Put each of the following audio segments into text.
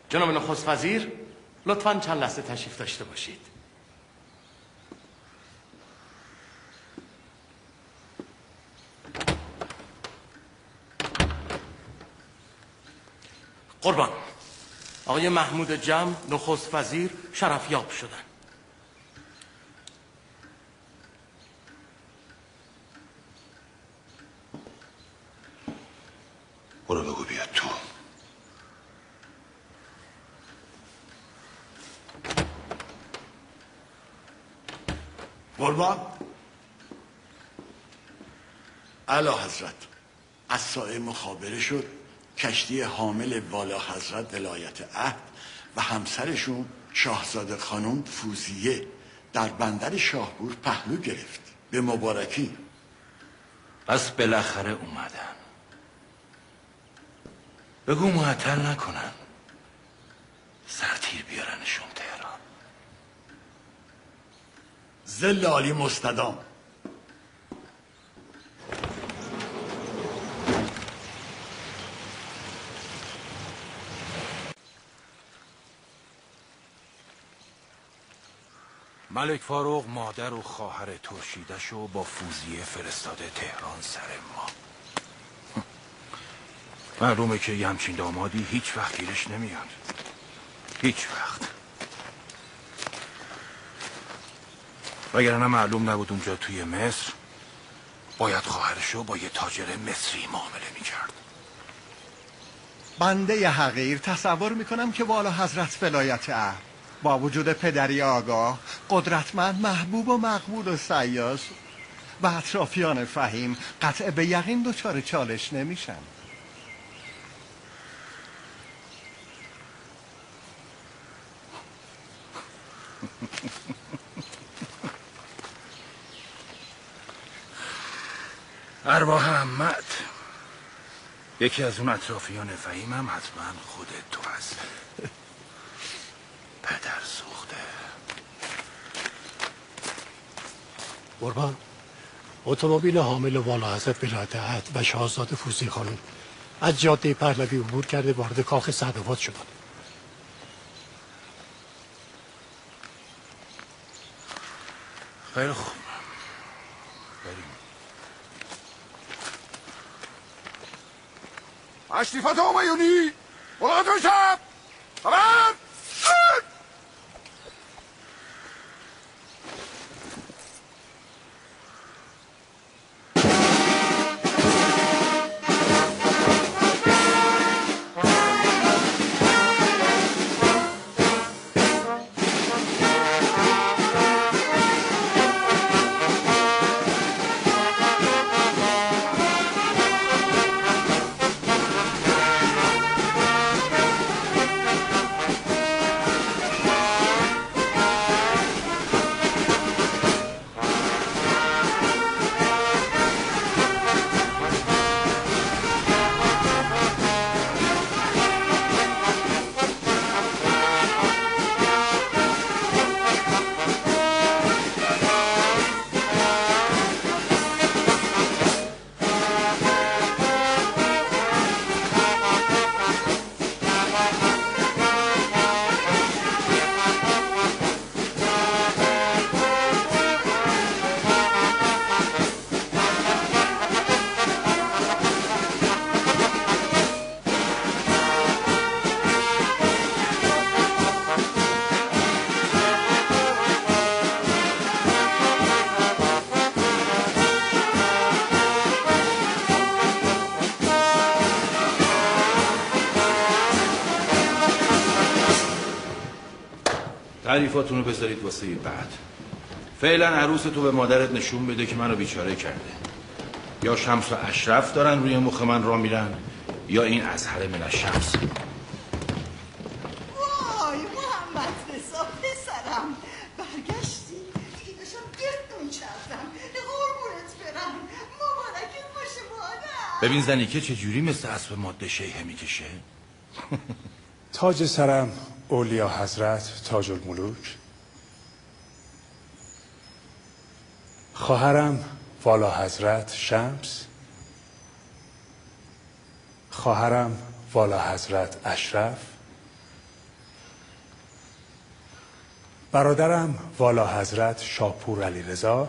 جناب نخست وزیر لطفاً چند لحظه تشریف داشته باشید. قربان، آقای محمود جمع نخست وزیر شرفیاب شدن. برو بگو بیاد تو. قربان. اعلی حضرت، از سایه مخابره شد کشتی حامل والا حضرت ولایت عهد و همسرشون شاهزاده خانم فوزیه در بندر شاهپور پهلو گرفت. به مبارکی. پس بالاخره اومدن. بگو معطل نکنن، سرتیر بیارنشون تهران. ظل عالی مستدام. ملک فاروق مادر و خواهر ترشیدشو با فوزیه فرستاده تهران سر ما. معلومه که یه همچین دامادی هیچ وقت گیرش نمیاد. هیچ وقت. وگرنه معلوم نبود اونجا توی مصر باید خواهرشو با یه تاجر مصری معامله میکرد. بنده حقیر تصور میکنم که والا حضرت ولایت عهد با وجود پدری آگاه، قدرتمند، محبوب و مقبول و سیاس و اطرافیان فهیم قطع به یقین دچار چالش نمیشن. ارواح احمد، یکی از اون اطرافیان فهیم هم حتما خودت تو هست. پدر سوخته. قربان، اتومبیل حامل والا حضرت ولایت عهد و شاهزاده فوزی خانم از جاده پهلوی عبور کرده وارد کاخ سعدآباد شدند. خیلی خوب، بریم. تشریفات همایونی ملاقات شب خبر. تعریفاتونو بذارید واسه بعد. فعلا عروس تو به مادرت نشون بده که منو بیچاره کرده. یا شمس و اشرف دارن روی مخ من را میرن، یا این ازهر من الشمس. وای محمد رضا پسرم، برگشتی؟ دیگه داشتم گردون چردم. قربونت برم، مبارکت باشه مادر. ببین زنیکه چجوری مثل اسب ماده شیهه میکشه. تاج سرم اولیا حضرت تاج الملوک، خواهرم والا حضرت شمس، خواهرم والا حضرت اشرف، برادرم والا حضرت شاپور علیرضا،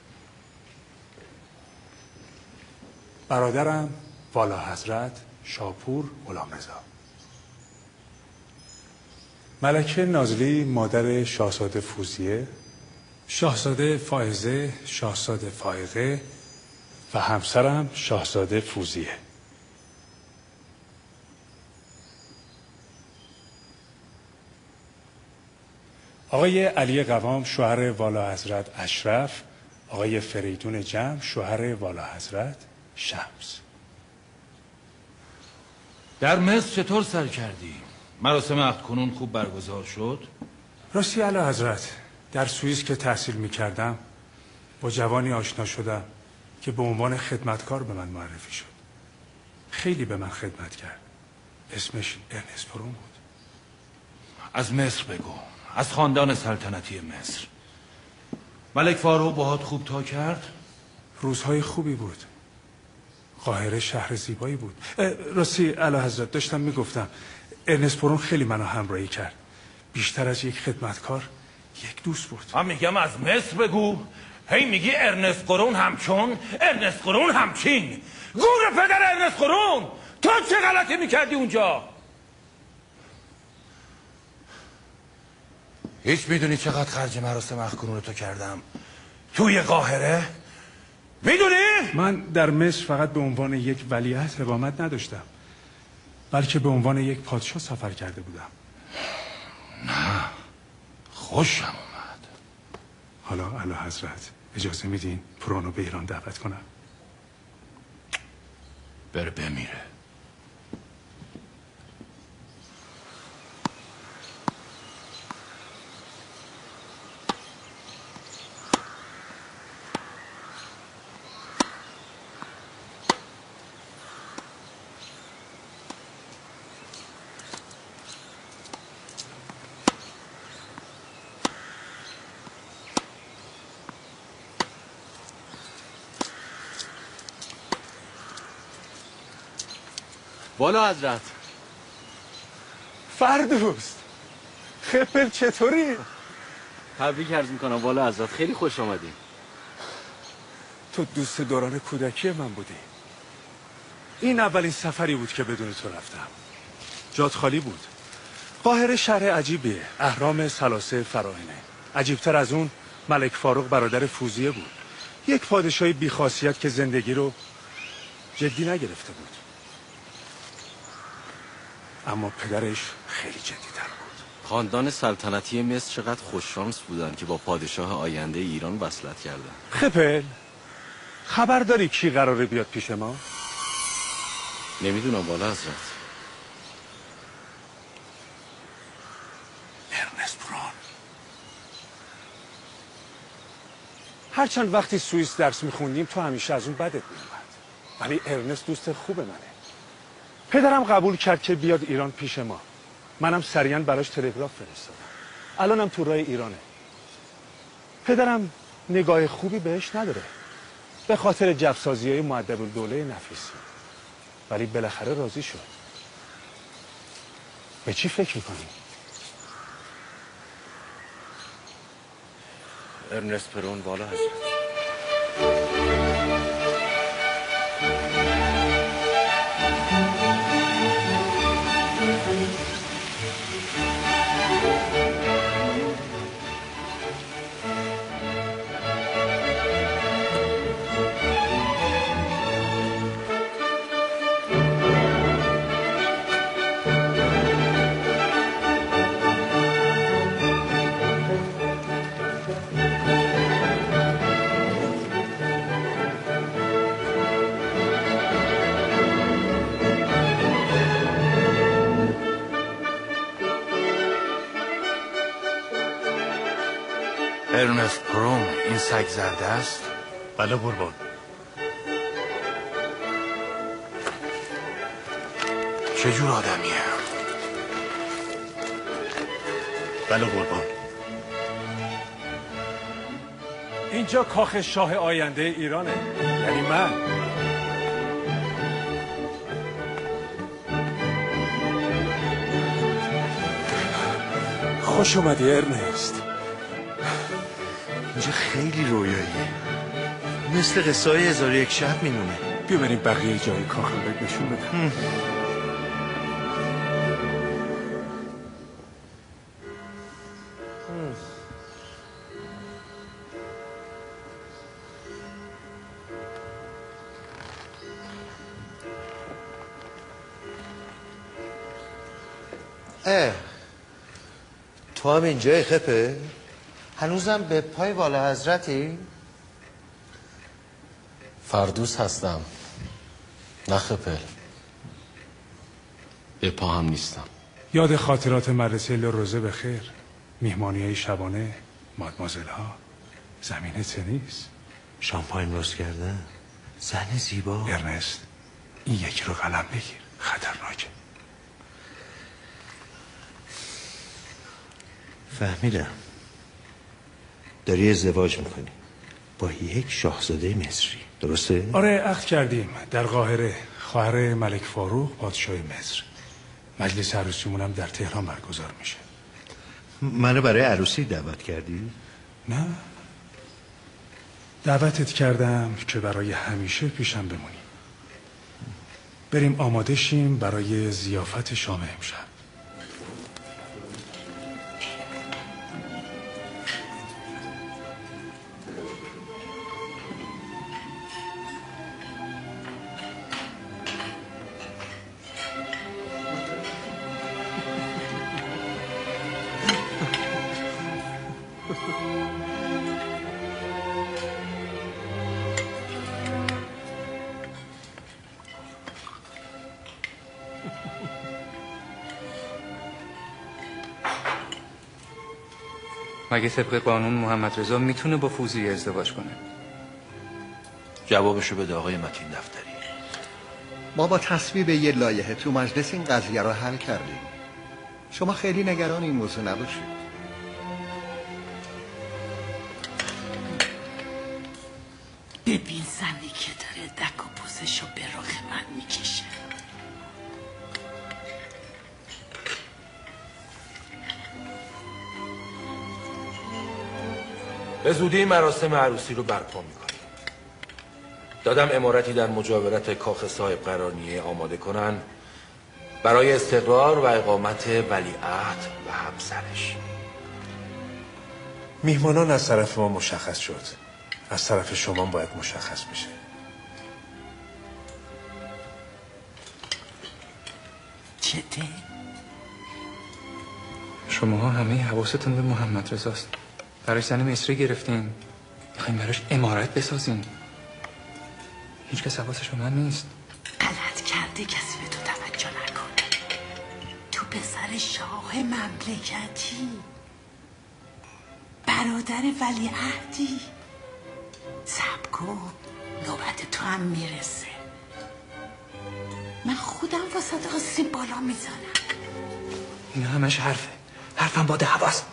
برادرم والا حضرت شاپور غلامرضا، ملکه نازلی مادر شاهزاده فوزیه، شاهزاده فائزه، شاهزاده فائقه و همسرم شاهزاده فوزیه. آقای علی قوام شوهر والا حضرت اشرف، آقای فریدون جمع شوهر والا حضرت شمس. در مصر چطور سر کردی؟ مراسم عقد کنون خوب برگزار شد؟ راستی اعلی حضرت، در سوئیس که تحصیل می کردم با جوانی آشنا شدم که به عنوان خدمتکار به من معرفی شد. خیلی به من خدمت کرد. اسمش ارنست پرون بود. از مصر بگو، از خاندان سلطنتی مصر. ملک فاروق باهات خوب تا کرد؟ روزهای خوبی بود. قاهره شهر زیبایی بود. راستی اعلی حضرت، داشتم میگفتم ارنست پرون خیلی منو همراهی کرد. بیشتر از یک خدمتکار یک دوست بود. من میگم از مصر بگو، هی میگی ارنست قرون همچون، ارنست قرون همچین. گور پدر ارنست قرون، تو چه غلطی میکردی اونجا؟ هیچ میدونی چقدر خرج مراسم عقد کنون تو کردم توی قاهره؟ میدونی؟ من در مصر فقط به عنوان یک ولیعهد اقامت نداشتم، بلکه به عنوان یک پادشاه سفر کرده بودم. نه، خوشم اومد. حالا اعلی حضرت اجازه میدین پرونو به ایران دعوت کنم؟ بره بمیره. والا حضرت. فردوس، خپل چطوری؟ تبریک عرض میکنم والا حضرت، خیلی خوش آمدین. تو دوست دوران کودکی من بودی. این اولین سفری بود که بدون تو رفتم. جات خالی بود. قاهره شهر عجیبیه. اهرام ثلاثه فراعنه. عجیبتر از اون ملک فاروق برادر فوزیه بود. یک پادشاه بی‌خاصیت که زندگی رو جدی نگرفته بود. اما پدرش خیلی جدی‌تر بود. خاندان سلطنتی مصر چقدر خوششانس بودن که با پادشاه آینده ایران وصلت کردن. خپل، خبر داری کی قراره بیاد پیش ما؟ نمیدونم والا حضرت. ارنست پرون. هرچند وقتی سوئیس درس میخوندیم تو همیشه از اون بدت میومد، ولی ارنست دوست خوب منه. پدرم قبول کرد که بیاد ایران پیش ما. منم سریعا براش تلگراف فرستادم. الانم تو راه ایرانه. پدرم نگاه خوبی بهش نداره به خاطر جفسازی‌های مؤدب‌الدوله نفیسی، ولی بالاخره راضی شد. به چی فکر میکنی؟ ارنست پرون والا حضرت. ارنست پرون این سگ زرده است؟ بله قربان. چه جور آدمیه؟ بله قربان. اینجا کاخ شاه آینده ایرانه، یعنی من. خوش اومدی ارنست. اینجا خیلی رویاییه، مثل قصه های 1001 شب میمونه. بیا بریم بقیه جای کاخم بهت نشون بدم. تو هم اینجای خپه؟ هنوزم به پای والا حضرتی؟ فردوس هستم، نه خپل. به پا هم نیستم. یاد خاطرات مدرسه لروزه به خیر، میهمانی های شبانه، مادمازل ها، زمین تنیس، شامپاین روز کردن، زن زیبا. ارنست این یکی رو قلم بگیر، خطرناکه. فهمیدم داری ازدواج میکنی با یک شاهزاده مصری، درسته؟ آره، عقد کردیم در قاهره، خواهر ملک فاروق پادشاه مصر. مجلس عروسیمونم در تهران برگزار میشه. منو برای عروسی دعوت کردی؟ نه، دعوتت کردم که برای همیشه پیشم بمونی. بریم آماده شیم برای ضیافت شام امشب. مگه طبق قانون محمد رضا میتونه با فوزیه ازدواج کنه؟ جوابشو بده آقای متین دفتری. ما با تصویب یه لایحه تو مجلس این قضیه رو حل کردیم. شما خیلی نگران این موضوع نباشید. ببین زنی که داره دک و پوزشو به رخ من میکشه. به زودی مراسم عروسی رو برپا میکنیم. دادم امارتی در مجاورت کاخ صاحب قرانیه آماده کنن برای استقرار و اقامت ولیعهد و همسرش. میهمانان از طرف ما مشخص شد، از طرف شما باید مشخص بشه. چته؟ شماها همه حواستون به محمد رضاست. برای زن مصری گرفتین، میخوایم براش امارت بسازین. هیچ کس حواسش به من نیست. غلط کردی کسی به تو توجه نکنه. تو پسر شاه مملکتی، برادر ولیعهدی. صبر کن، نوبت تو هم میرسه. من خودم واسه آسیب بالا میزنم. این همش حرفم با دعواست.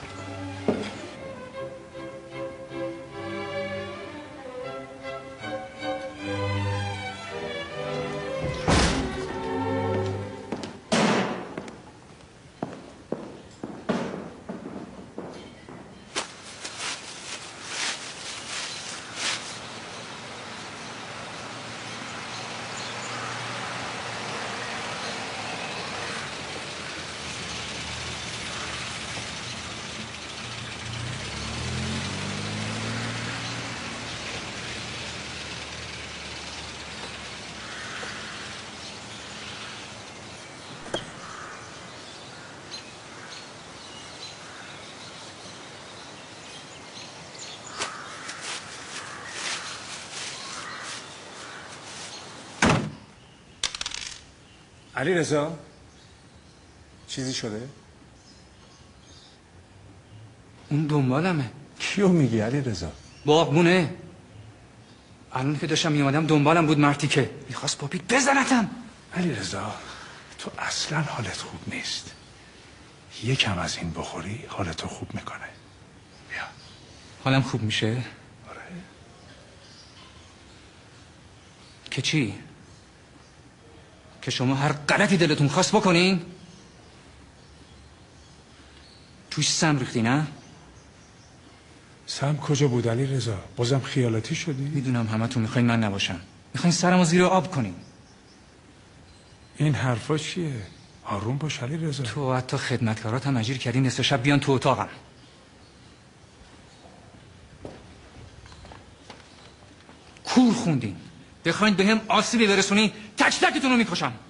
علی رضا چیزی شده؟ اون دنبالمه. کیو میگی علی رضا؟ باغبونه. الان که داشتم میامدم دنبالم بود مرتی که میخواست با پیت بزنتم. علی رضا تو اصلا حالت خوب نیست. یکم از این بخوری حالتو خوب میکنه. بیا. حالم خوب میشه؟ آره. که چی؟ که شما هر غلطی دلتون خواست بکنین؟ توش سم ریختی نه؟ سم کجا بود علی رضا؟ بازم خیالاتی شدی؟ میدونم همتون میخواین من نباشم، میخواین سرمو زیر آب کنین. این حرفا چیه؟ آروم باش علی رضا. تو حتی خدمتکارات هم اجیر کردی نصف شب بیان تو اتاقم. کور خوندین، بخواین به هم آسیبی برسونی تک تکتون رو میکشم.